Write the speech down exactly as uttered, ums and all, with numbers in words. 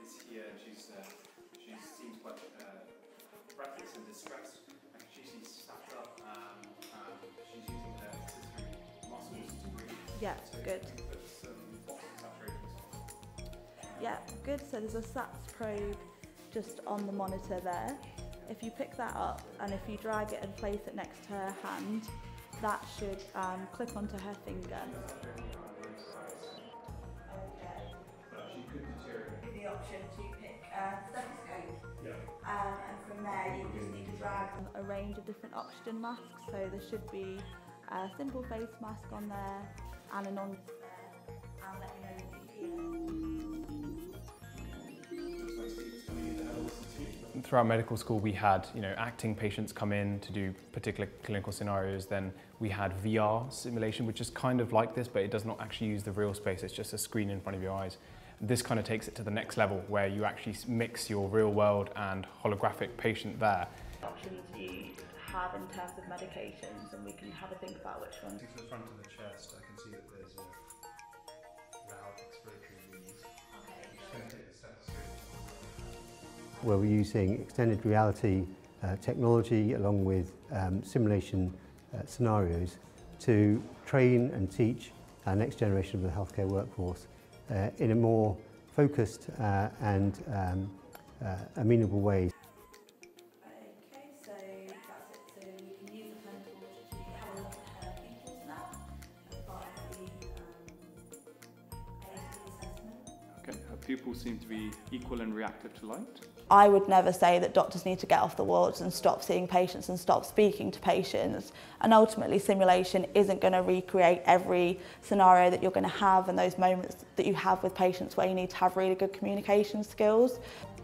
is here, and she's uh, she seems quite uh, breathless and distressed. And she's sat up, um, um, she's using her accessory muscles to breathe. Yeah, so good. You can put some oxygen saturations on. Yeah, good. So there's a SATS probe just on the monitor there. If you pick that up and if you drag it and place it next to her hand, that should um, clip onto her finger. The option to pick a stethoscope, Yeah. um, and from there you just need to drag a range of different oxygen masks. So there should be a simple face mask on there and a non there. I'll let you know what you hear. Throughout medical school, we had, you know, acting patients come in to do particular clinical scenarios. Then we had V R simulation, which is kind of like this, but it does not actually use the real space. It's just a screen in front of your eyes. This kind of takes it to the next level, where you actually mix your real world and holographic patient there. Options you have in terms of medications, and we can have a think about which one. To the front of the chest, I can see that there's a loud expiratory wheeze. Okay. I'm just going to take the stethoscope. Where we're using extended reality uh, technology along with um, simulation uh, scenarios to train and teach our next generation of the healthcare workforce uh, in a more focused uh, and um, uh, amenable way. Okay, so that's it. So we can use the pen tool to have a look at her pupils now as part of the um, A C assessment. Okay, her pupils seem to be equal and reactive to light. I would never say that doctors need to get off the wards and stop seeing patients and stop speaking to patients. And ultimately, simulation isn't going to recreate every scenario that you're going to have and those moments that you have with patients where you need to have really good communication skills.